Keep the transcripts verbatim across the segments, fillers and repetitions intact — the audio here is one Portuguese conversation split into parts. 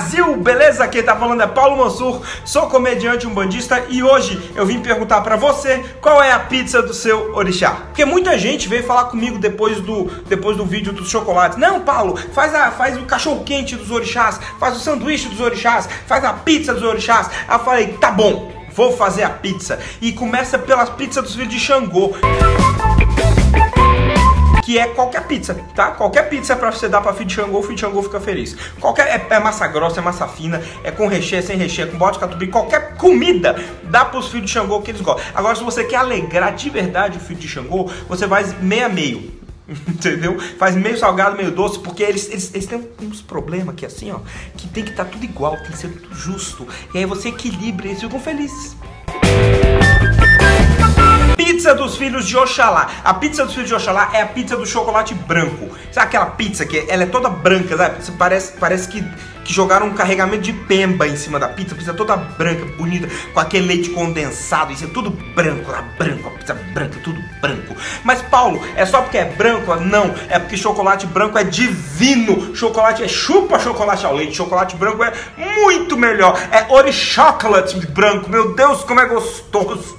Brasil, beleza? Quem tá falando é Paulo Mansur, sou comediante umbandista e hoje eu vim perguntar pra você qual é a pizza do seu orixá. Porque muita gente veio falar comigo depois do, depois do vídeo dos chocolates. Não, Paulo, faz, a, faz o cachorro quente dos orixás, faz o sanduíche dos orixás, faz a pizza dos orixás. Aí eu falei, tá bom, vou fazer a pizza. E começa pelas pizzas dos filhos de Xangô, que é qualquer pizza, tá? Qualquer pizza é pra você dar pra filho de Xangô, o filho de Xangô fica feliz. Qualquer, é, é massa grossa, é massa fina, é com recheio, é sem recheio, é com bode de catupiry, qualquer comida dá pros filhos de Xangô que eles gostam. Agora, se você quer alegrar de verdade o filho de Xangô, você faz meio a meio, entendeu? Faz meio salgado, meio doce, porque eles, eles, eles têm uns problemas que assim, ó, que tem que estar tudo igual, tem que ser tudo justo. E aí você equilibra e eles ficam felizes. Pizza dos filhos de Oxalá. A pizza dos filhos de Oxalá é a pizza do chocolate branco. Sabe aquela pizza que ela é toda branca, sabe? Parece, parece que, que jogaram um carregamento de pemba em cima da pizza. Pizza toda branca, bonita, com aquele leite condensado. Isso é tudo branco, lá branco, a pizza branca, tudo branco. Mas Paulo, é só porque é branco? Não, é porque chocolate branco é divino. Chocolate é chupa chocolate ao leite. Chocolate branco é muito melhor. É Orichocolate branco. Meu Deus, como é gostoso.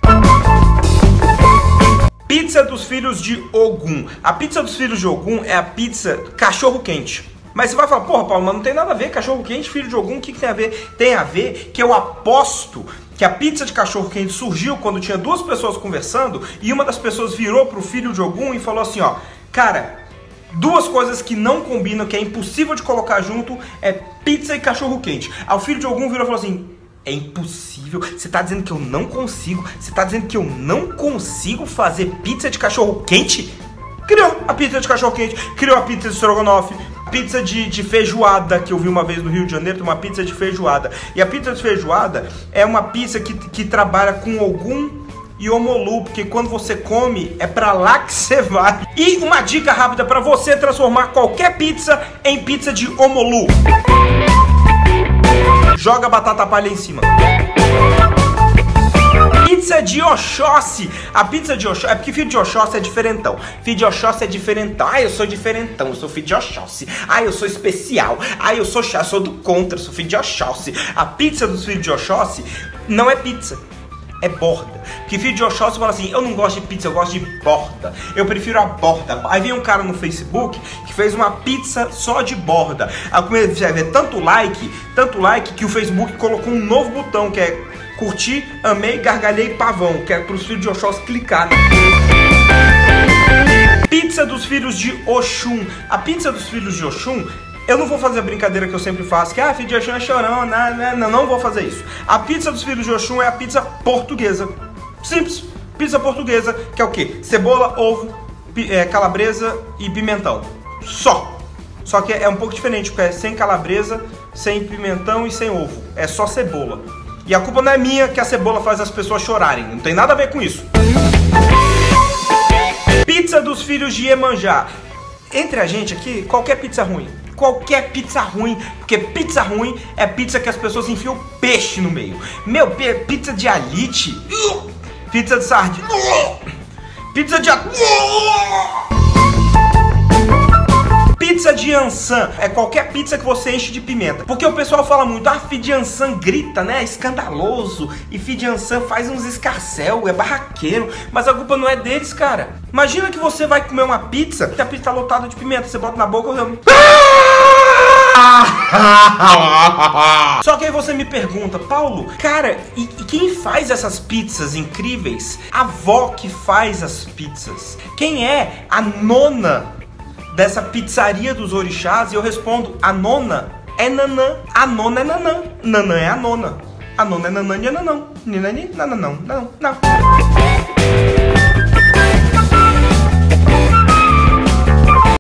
Pizza dos filhos de Ogum. A pizza dos filhos de Ogum é a pizza cachorro quente. Mas você vai falar, porra, Paulo, mas não tem nada a ver, cachorro quente, filho de Ogum, o que, que tem a ver? Tem a ver que eu aposto que a pizza de cachorro quente surgiu quando tinha duas pessoas conversando e uma das pessoas virou pro filho de Ogum e falou assim, ó, cara, duas coisas que não combinam, que é impossível de colocar junto, é pizza e cachorro quente. Aí o filho de Ogum virou e falou assim, é impossível, você tá dizendo que eu não consigo, você tá dizendo que eu não consigo fazer pizza de cachorro quente? Criou a pizza de cachorro quente, criou a pizza de estrogonofe, pizza de, de feijoada, que eu vi uma vez no Rio de Janeiro, tem uma pizza de feijoada. E a pizza de feijoada é uma pizza que, que trabalha com Ogum e Omolu, porque quando você come, é pra lá que você vai. E uma dica rápida pra você transformar qualquer pizza em pizza de Omolu. Joga batata palha em cima. Pizza de Oxóssi. A pizza de Oxóssi, é porque filho de Oxóssi é diferentão. Filho de Oxóssi é diferentão. Ah, eu sou diferentão, eu sou filho de Oxóssi. Ah, eu sou especial. Ah, eu sou chá, sou do contra, sou filho de Oxóssi. A pizza dos filhos de Oxóssi não é pizza, é borda. Porque filho de Oxóssi fala assim, eu não gosto de pizza, eu gosto de borda. Eu prefiro a borda. Aí vem um cara no Facebook que fez uma pizza só de borda. Aí você vai ver tanto like, tanto like, que o Facebook colocou um novo botão, que é curtir, amei, gargalhei, pavão, que é para os filhos de Oxóssi clicar. Pizza dos filhos de Oxum. A pizza dos filhos de Oxum, eu não vou fazer a brincadeira que eu sempre faço, que ah, filho de Oxum é chorão, não, não, não, não vou fazer isso. A pizza dos filhos de Oxum é a pizza portuguesa. Simples, pizza portuguesa, que é o quê? Cebola, ovo, é, calabresa e pimentão. Só. Só que é um pouco diferente, porque é sem calabresa, sem pimentão e sem ovo. É só cebola. E a culpa não é minha que a cebola faz as pessoas chorarem. Não tem nada a ver com isso. Pizza dos filhos de Iemanjá. Entre a gente aqui, qualquer pizza ruim. Qualquer pizza ruim, porque pizza ruim é pizza que as pessoas enfiam peixe no meio. Meu, pizza de alite, pizza de sardinha, pizza de... Pizza de ançã é qualquer pizza que você enche de pimenta. Porque o pessoal fala muito, ah, filho de ançã grita, né, é escandaloso. E filho de ançã faz uns escarcel, é barraqueiro. Mas a culpa não é deles, cara. Imagina que você vai comer uma pizza, e a pizza tá lotada de pimenta, você bota na boca e... Só que aí você me pergunta, Paulo, cara, e, e quem faz essas pizzas incríveis? A avó que faz as pizzas. Quem é a nona dessa pizzaria dos orixás? E eu respondo, a nona é Nanã. A nona é Nanã. Nanã é a nona. A nona é Nanã e Nanã. Nanã, Nanã, não, não, não.